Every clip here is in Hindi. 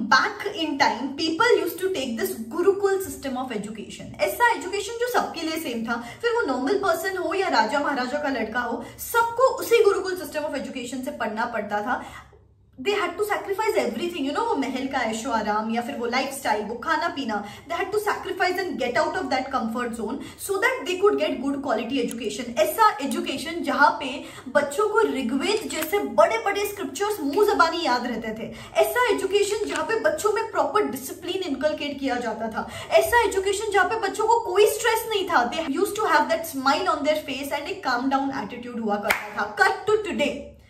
back in time, people used to take this Gurukul system of education. ऐसा एजुकेशन जो सबके लिए सेम था, फिर वो नॉर्मल पर्सन हो या राजा महाराजा का लड़का हो, सबको उसी गुरुकुल सिस्टम ऑफ एजुकेशन से पढ़ना पड़ता था. They had to sacrifice everything, you know, वो महल का ऐशो आराम या फिर वो लाइफस्टाइल, वो खाना पीना. They had to sacrifice and get out of that comfort zone so that they could get good quality education. ऐसा एजुकेशन जहाँ पे बच्चों को ऋग्वेद जैसे बड़े बड़े स्क्रिप्चर्स मुंह जबानी याद रहते थे. ऐसा एजुकेशन जहाँ पे बच्चों में प्रॉपर डिसिप्लिन इनकलकेट किया जाता था. ऐसा एजुकेशन जहाँ पे बच्चों को कोई स्ट्रेस नहीं था. They used to have that smile on their face and एक calm down attitude हुआ करता था. Cut to today.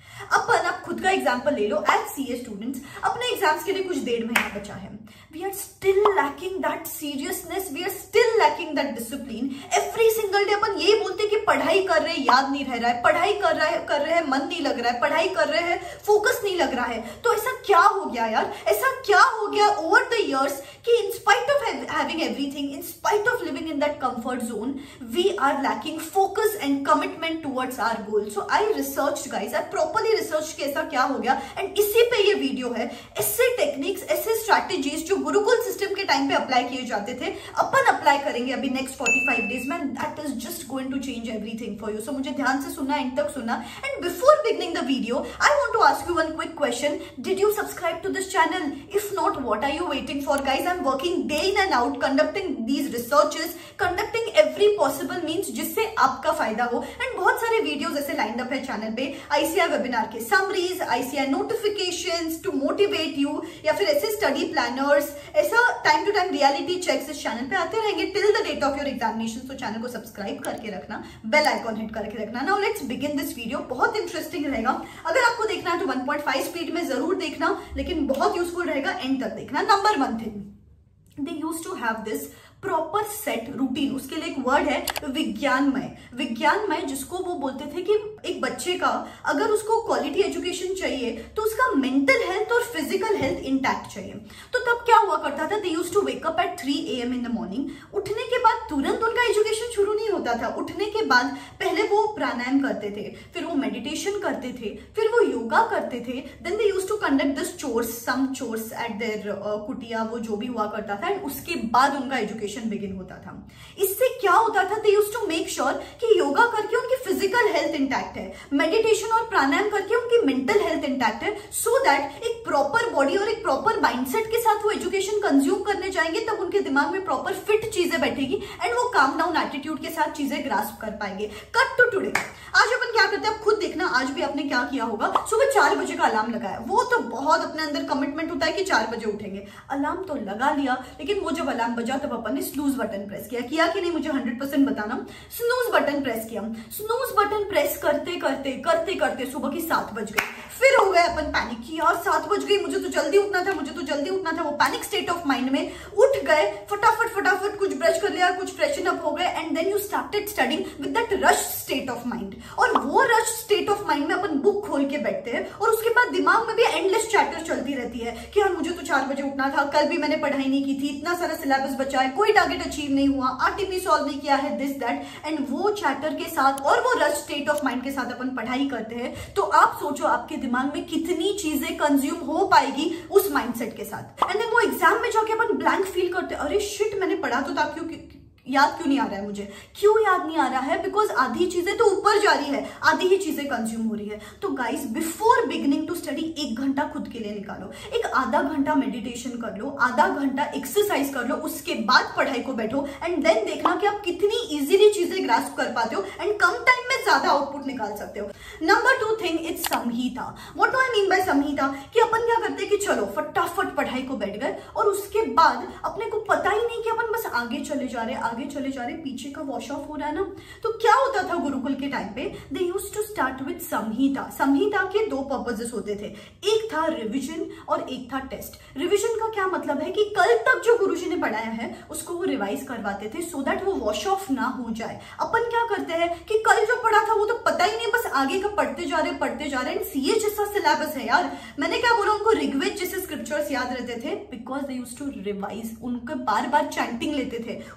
अपन आप खुद का एग्जाम्पल ले लो. एज सीए स्टूडेंट्स अपने एग्जाम्स के लिए कुछ 1.5 महीना बचा है. We are still lacking that seriousness, we are still lacking that discipline. Every single day अपन ये बोलते कि पढ़ाई कर रहे हैं, याद नहीं रह रहा है, पढ़ाई कर रहे हैं, मन नहीं लग रहा है, पढ़ाई कर रहे हैं, फोकस नहीं लग रहा है. तो ऐसा क्या हो गया यार, ऐसा क्या हो गया ओवर द इयर्स कि in spite of having everything, in spite of living in that comfort zone, we are lacking focus and commitment towards our goal. So I research guys, I properly research के ऐसा क्या हो गया एंड इसी पे ये वीडियो है. ऐसे टेक्निक्स, ऐसे स्ट्रैटेजीज जो गुरुकुल सिस्टम के टाइम पे अप्लाई किए जाते थे, अपन अप्लाई करेंगे अभी नेक्स्ट 45 डेज में. That is just going to change everything for you. So मुझे ध्यान से सुनना, एंड तक सुनना. And before beginning the video I want to ask you one quick question. Did you subscribe to this channel? If not, what are you waiting for guys? I am working day in and out conducting these researches, conducting every possible means जिससे आपका फायदा हो. एंड बहुत सारे वीडियोज ऐसे लाइंड अप है चैनल पे. आईसीआई वेबिनार के summaries, ICI notifications to motivate you, या फिर ऐसे स्टडी प्लानर्स, ऐसा time to time reality checks इस चैनल पे आते रहेंगे till the date of your examination. तो चैनल को सब्सक्राइब करके रखना, बेल आइकॉन हिट करके रखना. Now let's begin this video. बहुत इंटरेस्टिंग रहेगा. अगर आपको देखना है तो 1.5 स्पीड में जरूर देखना, लेकिन बहुत यूजफुल रहेगा, एंड तक देखना. Number 1 thing, they used to have this proper set routine. उसके लिए एक वर्ड है विज्ञानमय. विज्ञानमय जिसको वो बोलते थे कि एक बच्चे का अगर उसको क्वालिटी एजुकेशन चाहिए तो उसका मेंटल हेल्थ और फिजिकल हेल्थ इंटैक्ट चाहिए. तो तब क्या हुआ करता था, they used to wake up at 3 AM in the morning. उठने के बाद तुरंत उनका एजुकेशन शुरू नहीं होता था. उठने के बाद पहले वो प्राणायाम करते थे, फिर वो मेडिटेशन करते थे, फिर वो योगा करते थे. Then they used to conduct this chores, some chores at their kutiya, वो जो भी हुआ करता था. एंड उसके बाद उनका एजुकेशन बिगिन होता था. इससे क्या होता था, they used to make sure कि योगा करके उनकी फिजिकल हेल्थ इंटैक्ट है, मेडिटेशन और प्राणायाम करके उनकी मेंटल हेल्थ इंटैक्ट है, सो दैट एक प्रॉपर बॉडी और एक प्रॉपर माइंडसेट के साथ वो एजुकेशन कंज्यूम करने जाएंगे, तब उनके दिमाग में प्रॉपर फिट चीजें बैठेगी एंड वो काम डाउन एटीट्यूड के साथ चीजें ग्रास्प कर पाएंगे. Cut to today. आज अपन क्या करते हैं, आप खुद देखना. आज भी आपने क्या किया होगा, सुबह 4 बजे का अलार्म लगाया. वो तो बहुत अपने अंदर कमिटमेंट होता है कि 4 बजे उठेंगे. अलार्म तो लगा लिया, लेकिन वो जब अलार्म बजा तब अपन ने स्नूज बटन प्रेस किया कि नहीं, मुझे 100% बताना. स्नूज बटन प्रेस किया. स्नूज बटन प्रेस करते करते सुबह की 7 बज गई. फिर हो गए अपन पैनिक की, यार 7 बज गई, मुझे तो जल्दी उठना था. वो पैनिक स्टेट ऑफ माइंड में उठ गए, फटाफट कुछ ब्रश कर लिया, कुछ फ्रेशन अप हो गए, and then you started studying with that rush state of mind. और वो रश स्टेट ऑफ माइंड में अपन बुक खोल के बैठते हैं, और उसके बाद दिमाग में भी एंडलेस चैटर चलती रहती है कि यार मुझे तो 4 बजे उठना था, कल भी मैंने पढ़ाई नहीं की थी, इतना सारा सिलेबस बचा है, कोई टारगेट अचीव नहीं हुआ, आरटीपी सॉल्व नहीं किया है, दिस दैट. एंड वो चैटर के साथ और वो रश स्टेट ऑफ माइंड के साथ अपन पढ़ाई करते हैं, तो आप सोचो आपके दिमाग में कितनी चीजें कंज्यूम हो पाएगी उस माइंडसेट के साथ. एंड देन वो एग्जाम में जाके अपन ब्लैंक फील करते हैं, अरे शिट मैंने पढ़ा तो था, क्यों याद क्यों नहीं आ रहा है मुझे? क्यों याद नहीं आ रहा है? बिकॉज आधी चीजें तो ऊपर जा रही है, आधी ही चीजें कंज्यूम हो रही है. तो guys, before beginning to study 1 घंटा खुद के लिए निकालो. एक आधा घंटा मेडिटेशन कर लो, आधा घंटा एक्सरसाइज कर लो, उसके बाद पढ़ाई को बैठो, एंड देन देखना कि आप कितनी इजीली चीजें ग्रास्प कर पाते हो एंड कम टाइम में ज्यादा आउटपुट निकाल सकते हो. Number 2 thing, it's Samhita. What do I mean by Samhita? कि अपन क्या करते हैं कि चलो फटाफट पढ़ाई को बैठ गए, और उसके बाद अपने को पता ही नहीं कि अपन बस आगे चले जा रहे, पीछे का वॉश ऑफ हो रहा है ना. तो क्या होता था गुरुकुल के टाइम पे, they used to start with Samhita. Samhita के 2 पर्पसेस होते थे, एक था रिवीजन और एक था टेस्ट. रिवीजन का क्या मतलब है कि कल तक जो गुरुजी ने पढ़ाया है उसको वो रिवाइज करवाते थे, सो दैट वो वॉश ऑफ ना हो जाए. अपन क्या करते हैं कि कल जो पढ़ा था वो तो पता ही नहीं, बस आगे का पढ़ते जा रहे. एंड सीए जैसा सिलेबस है यार, मैंने क्या बोला, उनको ऋग्वेद जैसे स्क्रिप्चर्स याद रहते थे because they used to revise. उनको बार बार चैंटिंग लेते थे, उनको बोल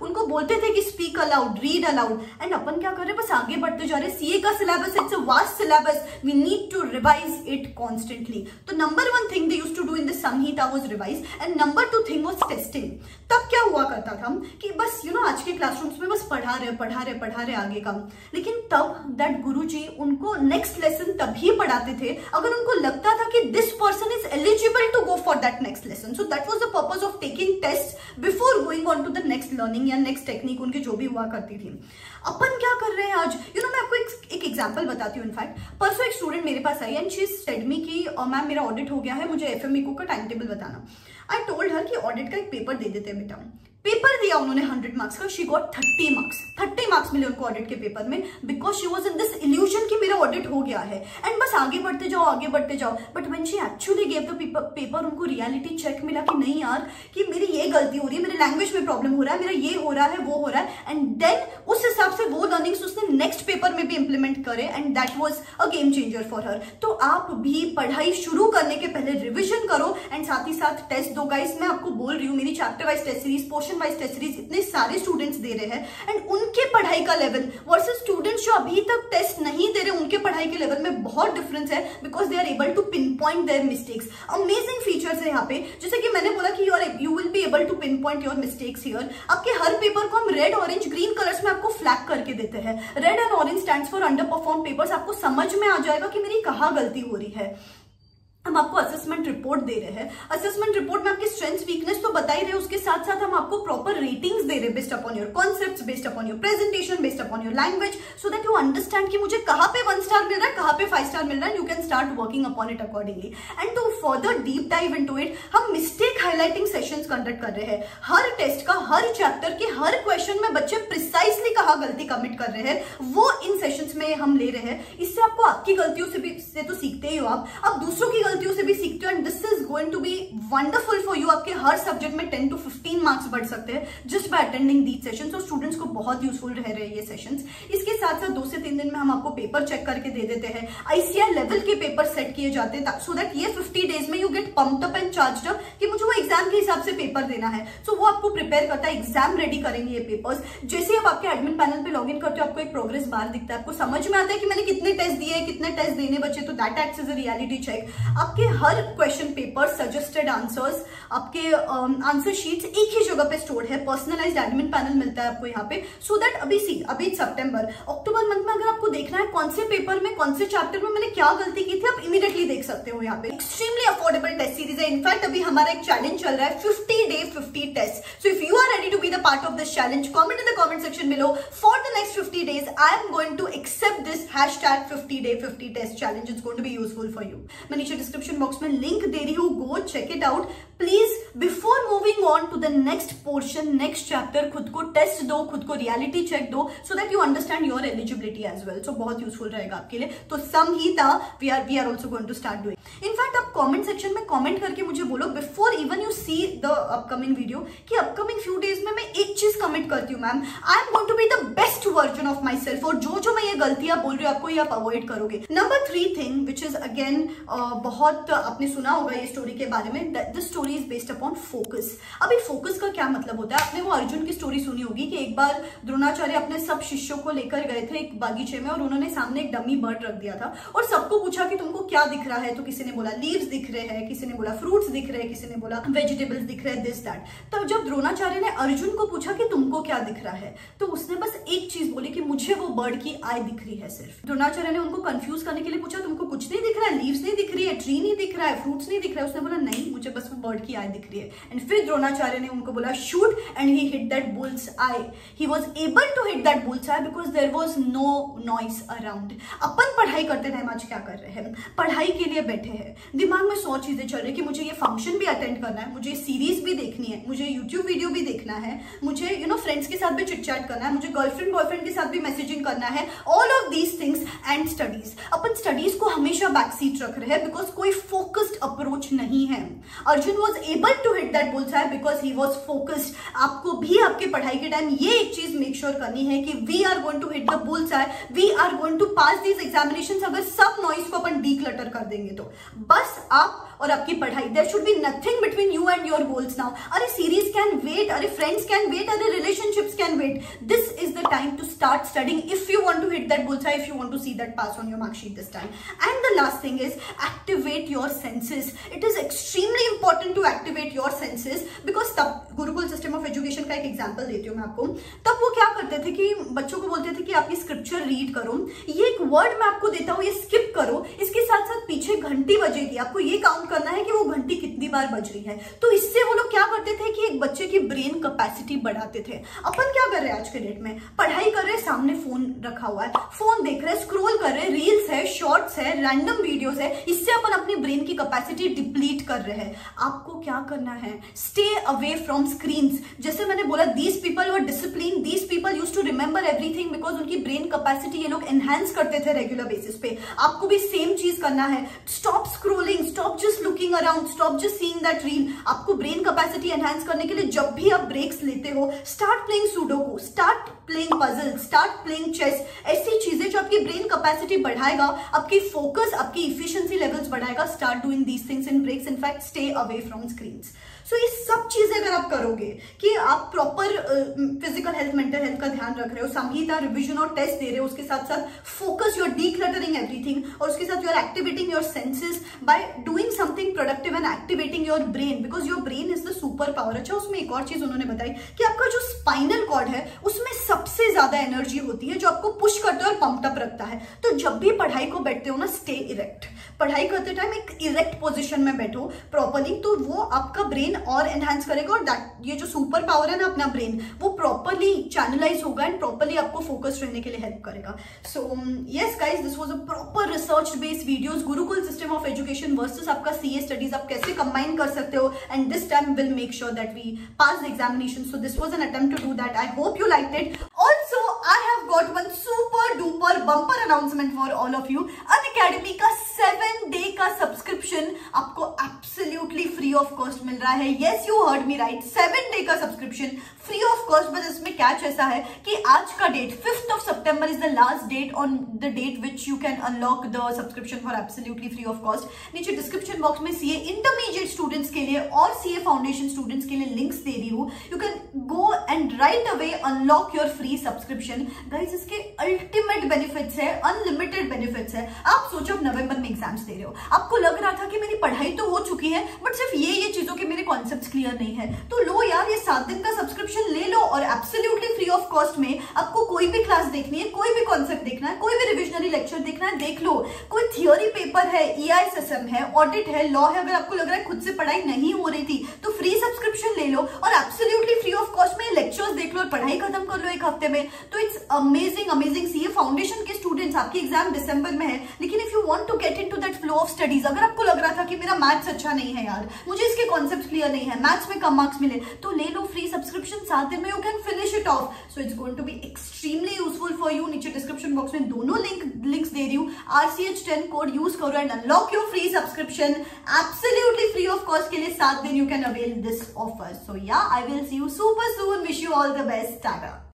बोलते थे कि speak aloud, read aloud, and अपन क्या कर रहे हैं, बस आगे बढ़ते जा रहे हैं। सीए का syllabus, it's a vast syllabus, we need to revise it constantly. तो number 1 thing they used to do in this Samhita was revise, and number 2 thing was testing. तब क्या हुआ करता था कि बस आज के क्लासरूम्स में बस पढ़ा रहे आगे का, लेकिन तब दैट गुरुजी उनको नेक्स्ट लेसन तभी पढ़ाते थे अगर उनको लगता था कि this person is eligible to go for that next lesson. So that was the purpose of taking test before going on to the next learning या नेक्स्ट टेक्निक उनकी जो भी हुआ करती थी। अपन क्या कर रहे हैं आज, मैं आपको एक एग्जांपल बताती हूँ। इनफैक्ट परसों एक स्टूडेंट मेरे पास आई एंड शी सेड मी कि मैम मेरा ऑडिट हो गया है, मुझे एफएमईक्यू का टाइम टेबल बताना। आई टोल्ड हर कि ऑडिट का एक पेपर दे देते हैं बेटा। पेपर दिया उन्होंने 100 मार्क्स का, शी गॉट 30 मार्क्स। 30 मार्क्स मिले उनको ऑडिट के पेपर में, because she was in this illusion कि मेरा ऑडिट हो गया है एंड बस आगे बढ़ते जाओ। But when she actually gave the paper, उनको रियलिटी चेक मिला कि नहीं यार, कि मेरी ये गलती हो रही है, मेरे लैंग्वेज में प्रॉब्लम हो रहा है, मेरा ये हो रहा है, वो हो रहा है, एंड देन उस हिसाब से वो लर्निंग्स उसने नेक्स्ट पेपर में भी इंप्लीमेंट करे, and that was a game changer for her. तो आप भी पढ़ाई शुरू करने के पहले रिविजन करो एंड साथ ही साथ टेस्ट दो। गाइस मैं आपको बोल रही हूँ, मेरी chapter wise test series, portion wise test series इतने सारे स्टूडेंट्स दे रहे हैं, एंड उनके पढ़ाई का लेवल वर्सेस स्टूडेंट्स जो अभी तक टेस्ट नहीं दे रहे, उनके पढ़ाई के लेवल में बहुत डिफरेंस है, because they are able to pin point their mistakes. Amazing features है यहाँ पे, जैसे कि मैंने बोला कि you will be able to pin point your mistakes here. आपके हर पेपर को हम रेड, ऑरेंज, ग्रीन कलर्स में आपको फ्लैग करके देते हैं। Red and orange stands for under perform papers. आपको समझ में आ जाएगा कि मेरी कहाँ गलती हो रही है। हम आपको असेसमेंट रिपोर्ट दे रहे हैं। असेसमेंट रिपोर्ट में आपकी स्ट्रेंथ्स वीकनेस तो बता ही रहे हैं, उसके साथ साथ हम आपको प्रॉपर रेटिंग्स दे रहे हैं based upon your concepts, based upon your presentation, based upon your language, so that you understand कि मुझे कहाँ पे 1 स्टार मिल रहा है, कहाँ पे 5 स्टार मिल रहा है। You can start working upon it accordingly. And to further deep dive into it, हम मिस्टेक हाईलाइटिंग सेशंस कंडक्ट कर रहे हैं। हर टेस्ट का, हर चैप्टर के हर क्वेश्चन में बच्चे प्रिसाइसली कहाँ गलती कमिट कर रहे हैं, वो इन सेशंस में हम ले रहे हैं। इससे आपको आपकी गलतियों से तो सीखते ही हो, आप दूसरों की गलतियों से भी सीखते हो। This is going to be wonderful for you. आपके हर सब्जेक्ट में 10 to 15 मार्क्स बढ़ सकते हैं just by attending these sessions. और स्टूडेंट्स को बहुत यूजफुल रह रहे हैं ये सेशंस। इसके साथ साथ 2 से 3 दिन में हम आपको पेपर चेक करके दे देते हैं। आईसीआर लेवल के पेपर सेट किए जाते हैं, सो दैट ये 50 डेज में you get pumped up and charged up कि मुझे वो एग्जाम के हिसाब से पेपर देना है। सो वो आपको प्रिपेयर करता है, एग्जाम रेडी करेंगे ये पेपर्स। जैसे ही आप आपके एडमिन पैनल पे लॉग इन करते हो, आपको एक प्रोग्रेस बार दिखता है, आपको समझ में आता है कि मैंने कितने टेस्ट दिए, कितने टेस्ट देने बचे, तो that acts as a reality check. आपके हर क्वेश्चन पेपर, सजेस्टेड आंसर्स, आपके आंसर शीट्स एक ही जगह पे स्टोर्ड है। पर्सनलाइज्ड एडमिन पैनल मिलता है आपको यहाँ पे, सो दैट अभी सितंबर अक्टूबर मंथ में अगर आपको देखना है कौन से पेपर में, कौन से चैप्टर में मैंने क्या गलती की थी, आप इमीडिएटली देख सकते हो यहाँ पे। एक्सट्रीमली अफोर्डेबल टेस्ट सीरीज है। इनफैक्ट अभी हमारा एक चैलेंज चल रहा है 50 day 50 test. So if you are ready to be the part of this challenge, comment in the comment section below. For the next 50 days I am going to accept this hashtag 50 day 50 test challenge. It's going to be useful for you. मैं नीचे डिस्क्रिप्शन बॉक्स में लिंक दे रही हूँ, go check it out please. Before moving on to the next portion, next chapter, खुद को टेस्ट दो, खुद को रियलिटी चेक दो, so that you understand your eligibility as well. सो बहुत यूजफुल रहेगा आपके लिए। तो Samhita we are also going to start doing. In fact आप कमेंट सेक्शन में कमेंट करके मुझे बोलो before even you see the upcoming video कि अपकमिंग फ्यू डेज में मैं एक चीज कमिट करती हूँ, ma'am I am going to be the best version of myself. और जो मैं ये गलतियां बोल रही हूँ आपको, ये आप अवॉइड करोगे। Number 3 thing which is again बहुत आपने सुना होगा ये स्टोरी के बारे में, the story is based upon focus. अभी फोकस का क्या मतलब होता है, आपने वो अर्जुन की स्टोरी सुनी होगी कि एक बार द्रोणाचार्य अपने सब शिष्यों को लेकर गए थे एक बागीचे में, और उन्होंने सामने एक डमी बर्ड रख दिया था और सबको पूछा कि तुमको क्या दिख रहा है। तो किसी ने बोला लीव्स दिख रहे हैं, किसी ने बोला फ्रूट्स दिख रहे हैं, किसी ने बोला वेजिटेबल्स दिख रहे हैं, दिस दैट। तब जब द्रोणाचार्य ने अर्जुन को पूछा कि तुमको क्या दिख रहा है, तो उसने बस एक चीज बोली कि मुझे वो बर्ड की आई दिख रही है सिर्फ। द्रोणाचार्य ने उनको कंफ्यूज करने के लिए पूछा तुमको कुछ नहीं दिख रहा है, लीव्स नहीं दिख रही है, ट्री नहीं दिख रहा है, फ्रूट्स नहीं दिख रहा है। उसने बोला नहीं, मुझे बस वो बर्ड की आई दिख रही है। एंड फिर द्रोणाचार्य ने उनको बोला shoot, and he hit that bull's eye. He was able to hit that bull's eye because there was no noise around. अपन पढ़ाई करते टाइम आज क्या कर रहे हैं, पढ़ाई के लिए बैठे हैं, दिमाग में 100 चीजें चल रही कि मुझे ये फंक्शन भी अटेंड करना है, मुझे सीरीज भी देखनी है, मुझे यूट्यूब वीडियो भी देखना है, मुझे फ्रेंड्स के साथ भी चिट चैट करना है, मुझे गर्लफ्रेंड बॉयफ्रेंड के साथ भी मैसेजिंग करना है, all of these things and studies. अपन स्टडीज को हमेशा बैक सीट रख रहे हैं बिकॉज कोई फोकस्ड अप्रोच नहीं है। Arjun was able to hit that bullseye because he was focused. आपको भी आपके पढ़ाई के टाइम ये एक चीज मेक श्योर करनी है कि we are going to hit the bullseye, we are going to pass these examinations. अगर सब नॉइज को अपन डीक्लटर कर देंगे तो बस आप और आपकी पढ़ाई, there should be nothing between you and your goals now. अरे सीरीज कैन वेट, अरे फ्रेंड्स कैन वेट, अरे relationships can wait. This is the time to start studying if you want to hit that bullseye, if you want to see that pass on your mark sheet this time. And the last thing is activate your senses. It is extremely important to activate your senses because तब गुरुकुल सिस्टम ऑफ एजुकेशन का एक एग्जांपल देती हूँ मैं आपको। तब वो क्या करते थे कि बच्चों को बोलते थे कि आप ये स्क्रिप्चर रीड करो, ये एक वर्ड मैं आपको देता हूँ ये स्किप करो, इसके साथ साथ पीछे घंटी बजेगी, आपको ये काउंट करना है कि वो घंटी कितनी बार बज रही है। तो इससे वो लोग क्या करते थे कि एक बच्चे की ब्रेन कैपेसिटी बढ़ाते थे। अपन क्या कर रहे हैं आज के डेट में, पढ़ाई कर रहे हैं, सामने फोन रखा हुआ है, फोन देख रहे हैं, स्क्रॉल कर रहे हैं, रील्स है, शॉर्ट्स है, रैंडम वीडियोस है, इससे अपन अपनी ब्रेन की कैपेसिटी डिप्लीट कर रहे हैं। आपको क्या करना है, स्टे अवे फ्रॉम स्क्रीन्स। जैसे मैंने बोला these people were discipline, these people used to remember everything because उनकी ब्रेन कैपेसिटी ये लोग एनहांस करते थे रेगुलर बेसिस पे। आपको भी सेम चीज करना है। Stop scrolling, stop just looking around, stop just seeing that reel. आपको ब्रेन कैपेसिटी एनहांस करने के लिए जब भी आप ब्रेक्स लेते हो, start playing sudoku, start playing puzzle, start playing chess. ऐसी चीजें जो आपकी ब्रेन कैपेसिटी बढ़ाएगा, आपकी फोकस, आपकी इफिशिएंसी लेवल्स बढ़ाएगा। Start doing these things in breaks, in fact stay away from screens. So ये सब चीजें अगर आप करोगे कि आप proper physical health, mental health का ध्यान रख रहे हो, संहिता, रिविजन और टेस्ट दे रहे हो, उसके साथ साथ focus, you are decluttering everything, और उसके साथ you are activating your senses by doing something productive and activating your brain because your brain is the super power. अच्छा, उसमें एक और चीज उन्होंने बताई कि आपका जो स्पाइनल कॉर्ड है उसमें सबसे ज्यादा एनर्जी होती है जो आपको पुश करता है और पंप्ड अप रखता है। तो जब भी पढ़ाई को बैठते हो ना, स्टे इरेक्ट। पढ़ाई करते टाइम एक इरेक्ट पोजीशन में बैठो प्रॉपरली, तो वो आपका ब्रेन और एनहांस करेगा और दैट ये जो सुपर पावर है ना अपना ब्रेन, वो प्रॉपरली चैनलाइज होगा एंड प्रॉपरली आपको फोकस रहने के लिए हेल्प करेगा। So yes guys, this was a proper research based videos, gurukul system of education versus आपका सीए स्टडीज, आप कैसे कंबाइन कर सकते हो and this time will make sure that we pass the examination. So this was an attempt to do that. I hope you liked it. Also, I have got one super duper bumper announcement for all of you. Unacademy का 7-day का सब्सक्रिप्शन आपको एब्सोल्युटली फ्री ऑफ कॉस्ट मिल रहा है। Yes, you heard me right. 7-day का सब्सक्रिप्शन फ्री ऑफ कॉस्ट। बस इसमें कैच ऐसा है कि आज का date 5th of September is the last date on the date which you can unlock the subscription for absolutely free of cost. नीचे डिस्क्रिप्शन बॉक्स में सीए इंटरमीडिएट स्टूडेंट्स के लिए और सीए फाउंडेशन स्टूडेंट्स के लिए लिंक्स दे रही हूँ। You can go and right away unlock your free subscription. Guys, इसके अल्टीमेट बेनिफिट्स है, अनलिमिटेड बेनिफिट्स है। आप सोचो आप नवंबर में एग्जाम्स दे रहे हो, आपको लग रहा था कि मेरी पढ़ाई तो हो चुकी है बट सिर्फ ये चीजों के मेरे कॉन्सेप्ट्स क्लियर नहीं है, तो लो यार, ये 7 दिन का सब्सक्रिप्शन ले लो और एब्सोल्युटली फ्री ऑफ कॉस्ट में आपको कोई भी क्लास देखनी है, कोई भी कॉन्सेप्ट देखना है, कोई भी रिविजनरी लेक्चर देखना है, देख लो। कोई थियोरी पेपर है, EISSM है, ऑडिट है, लॉ है, अगर आपको लग रहा है खुद से पढ़ाई नहीं हो रही थी तो फ्री सब्सक्रिप्शन ले लो और एब्सोल्युटली फ्री ऑफ कॉस्ट में लेक्चर्स देख लो और पढ़ाई खत्म कर लो एक हफ्ते में। तो it's amazing amazing. CA foundation के स्टूडेंट्स, आपकी एग्जाम दिसंबर में है, लेकिन if you want to get into that flow of studies, अगर आपको लग रहा था कि मेरा मैथ्स अच्छा नहीं है यार, मुझे इसके कॉन्सेप्ट क्लियर नहीं है, मैथ्स में कम मार्क्स मिले, तो ले लो फ्री सब्सक्रिप्शन, 7 दिन में you can finish it off. So it's going to be extremely useful for you. नीचे डिस्क्रिप्शन बॉक्स में दोनों लिंक्स दे रही हूँ। RCH10 कोड यूज करो and unlock your free subscription absolutely free of cost के लिए 7 दिन you can avail this offer. So yeah, I will see you super soon. Wish you all the best. Tata.